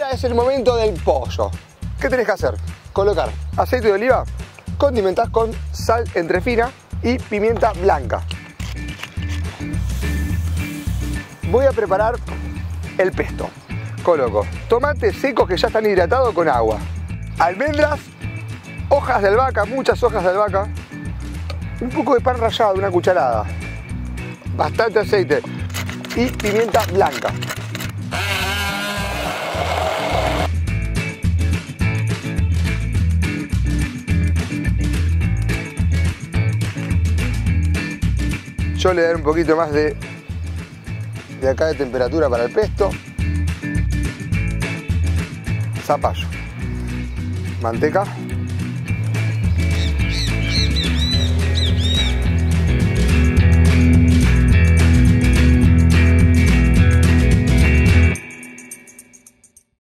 ahora es el momento del pollo. ¿Qué tenés que hacer? Colocar aceite de oliva, condimentás con sal entrefina y pimienta blanca. Voy a preparar el pesto. Coloco tomates secos que ya están hidratados con agua, almendras, hojas de albahaca, muchas hojas de albahaca, un poco de pan rallado, una cucharada, bastante aceite y pimienta blanca. Yo le daré un poquito más de acá de temperatura para el pesto. Zapallo, manteca.